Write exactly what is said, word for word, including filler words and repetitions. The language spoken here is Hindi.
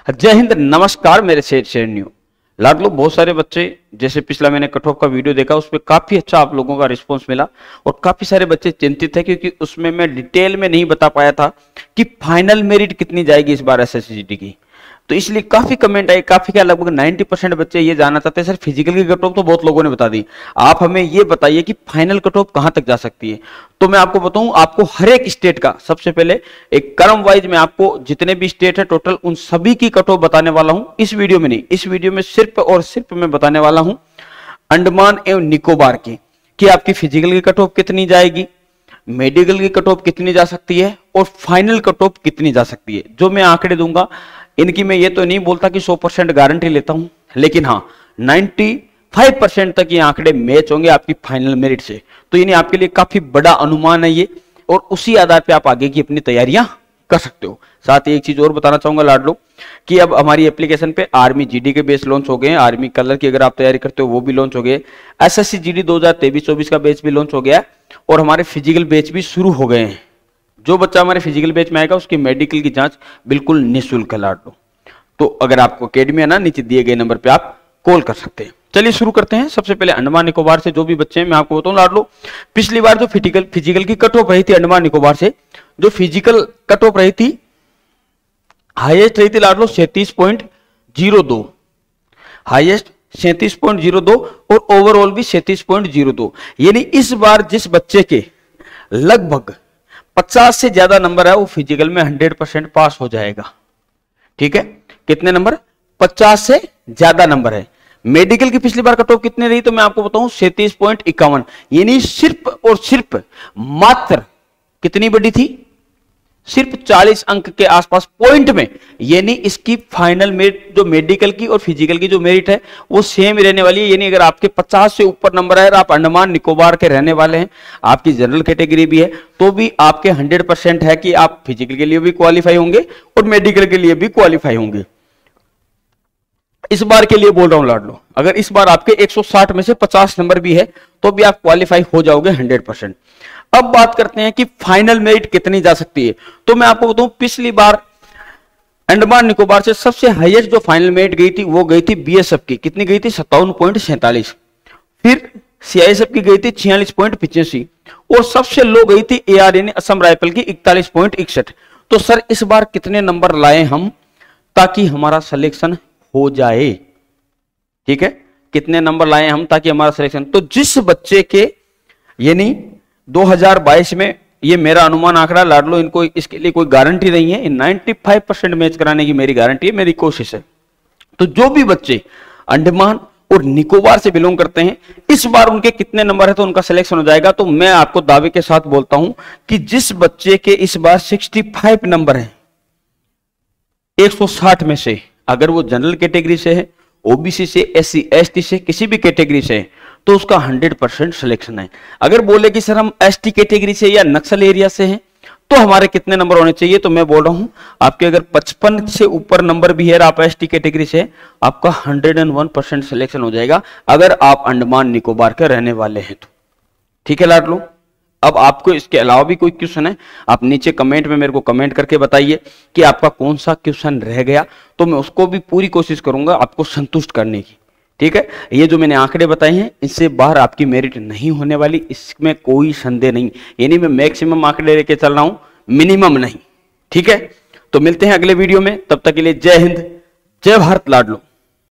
जय हिंद, नमस्कार मेरे शेर शेरनियों। लाडलो, बहुत सारे बच्चे, जैसे पिछला मैंने कट ऑफ का वीडियो देखा उसमें काफी अच्छा आप लोगों का रिस्पांस मिला और काफी सारे बच्चे चिंतित थे क्योंकि उसमें मैं डिटेल में नहीं बता पाया था कि फाइनल मेरिट कितनी जाएगी इस बार एसएससीजीडी की। तो इसलिए काफी कमेंट आए, काफी क्या लगभग नब्बे परसेंट बच्चे ये जानना चाहते हैं सर फिजिकल की कट ऑफ तो बहुत लोगों ने बता दी, आप हमें ये बताइए कि फाइनल कट ऑफ कहां तक जा सकती है। तो मैं आपको बताऊं, आपको हर एक स्टेट का सबसे पहले एक क्रम वाइज में आपको जितने भी स्टेट है टोटल उन सभी की कट ऑफ बताने वाला हूं इस वीडियो में। नहीं, इस वीडियो में सिर्फ और सिर्फ मैं बताने वाला हूं अंडमान एवं निकोबार की कि आपकी फिजिकल की कट ऑफ कितनी जाएगी, मेडिकल की कट ऑफ कितनी जा सकती है और फाइनल कट ऑफ कितनी जा सकती है। जो मैं आंकड़े दूंगा इनकी मैं ये तो नहीं बोलता कि सौ परसेंट गारंटी लेता हूं, लेकिन हाँ पचानवे परसेंट तक ये आंकड़े मैच होंगे आपकी फाइनल मेरिट से। तो यानी आपके लिए काफी बड़ा अनुमान है ये और उसी आधार पे आप आगे की अपनी तैयारियां कर सकते हो। साथ ही एक चीज और बताना चाहूंगा लाडलो कि अब हमारी एप्लीकेशन पे आर्मी जीडी के बेस लॉन्च हो गए हैं। आर्मी कलर की अगर आप तैयारी करते हो वो भी लॉन्च हो गए, एसएससी जीडी दो हजार तेईस चौबीस का बैच भी लॉन्च हो गया और हमारे फिजिकल बैच भी शुरू हो गए हैं। जो बच्चा हमारे फिजिकल बैच में आएगा उसकी मेडिकल की जांच बिल्कुल निःशुल्क है लाडलो। तो अगर आपको अकेडमी है ना, नीचे दिए गए नंबर पे आप कॉल कर सकते हैं। चलिए शुरू करते हैं। सबसे पहले अंडमान निकोबार से जो भी बच्चे हैं मैं आपको बताऊं लाडलो, पिछली बार जो फिजिकल फिजिकल की कट ऑफ रही थी अंडमान निकोबार से, जो फिजिकल कट ऑफ रही थी हाईएस्ट रही थी लाडलो सैंतीस पॉइंट जीरो दो, हाईएस्ट सैंतीस पॉइंट जीरो दो और ओवरऑल भी सैंतीस पॉइंट जीरो दो। यानी इस बार जिस बच्चे के लगभग पचास से ज्यादा नंबर है वो फिजिकल में हंड्रेड परसेंट पास हो जाएगा। ठीक है, कितने नंबर? पचास से ज्यादा नंबर है। मेडिकल की पिछली बार कट ऑफ कितनी रही तो मैं आपको बताऊं सैंतीस पॉइंट इक्यावन, यानी सिर्फ और सिर्फ मात्र कितनी बड़ी थी, सिर्फ चालीस अंक के आसपास पॉइंट में। यानी इसकी फाइनल मेरिट जो मेडिकल की और फिजिकल की जो मेरिट है वो सेम ही रहने वाली है। यानी अगर आपके पचास से ऊपर नंबर है और आप अंडमान निकोबार के रहने वाले हैं, आपकी जनरल कैटेगरी भी है, तो भी आपके हंड्रेड परसेंट है कि आप फिजिकल के लिए भी क्वालिफाई होंगे और मेडिकल के लिए भी क्वालिफाई होंगे। इस बार के लिए बोल रहा हूं लाडलो, अगर इस बार आपके एक सौ साठ में से पचास नंबर भी है तो भी आप क्वालिफाई हो जाओगे हंड्रेड परसेंट। अब बात करते हैं कि फाइनल मेरिट कितनी जा सकती है। तो मैं आपको बताऊं पिछली बार अंडमान निकोबार से सबसे हाईएस्ट जो फाइनल मेरिट गई थी वो गई थी बीएसएफ की, कितनी गई थी सत्तावन पॉइंट सैंतालीस, फिर सीआईएसएफ की गई थी छियालीस पॉइंट पिचासी और सबसे लो गई थी एआर यानी असम राइफल की इकतालीस पॉइंट इकसठ। तो सर इस बार कितने नंबर लाए हम ताकि हमारा सिलेक्शन हो जाए? ठीक है, कितने नंबर लाए हम ताकि हमारा सिलेक्शन, तो जिस बच्चे के यानी दो हज़ार बाईस में, ये मेरा अनुमान आंकड़ा लाडलो, इनको इसके लिए कोई गारंटी नहीं है, पचानवे परसेंट मैच कराने की मेरी गारंटी है, मेरी कोशिश है। तो जो भी बच्चे अंडमान और निकोबार से बिलोंग करते हैं इस बार उनके कितने नंबर है तो उनका सिलेक्शन हो जाएगा। तो मैं आपको दावे के साथ बोलता हूं कि जिस बच्चे के इस बार पैंसठ नंबर है एक सौ साठ में से, अगर वो जनरल कैटेगरी से है, ओबीसी से, एससी एसटी से, किसी भी कैटेगरी से है, तो उसका हंड्रेड परसेंट सिलेक्शन है। अगर बोले कि सर हम एसटी कैटेगरी से या नक्सल एरिया से हैं तो हमारे कितने नंबर होने चाहिए, तो मैं बोल रहा हूं आपके अगर पचपन से ऊपर नंबर भी है, आप एसटी कैटेगरी से, आपका hundred and one percent selection हो जाएगा अगर आप अंडमान निकोबार के रहने वाले हैं तो। ठीक है लाडलो, अब आपको इसके अलावा भी कोई क्वेश्चन है आप नीचे कमेंट में मेरे को कमेंट करके बताइए कि आपका कौन सा क्वेश्चन रह गया, तो मैं उसको भी पूरी कोशिश करूंगा आपको संतुष्ट करने की। ठीक है, ये जो मैंने आंकड़े बताए हैं इससे बाहर आपकी मेरिट नहीं होने वाली, इसमें कोई संदेह नहीं। यानी मैं मैक्सिमम आंकड़े लेके चल रहा हूं, मिनिमम नहीं। ठीक है, तो मिलते हैं अगले वीडियो में, तब तक के लिए जय हिंद, जय भारत लाडलो।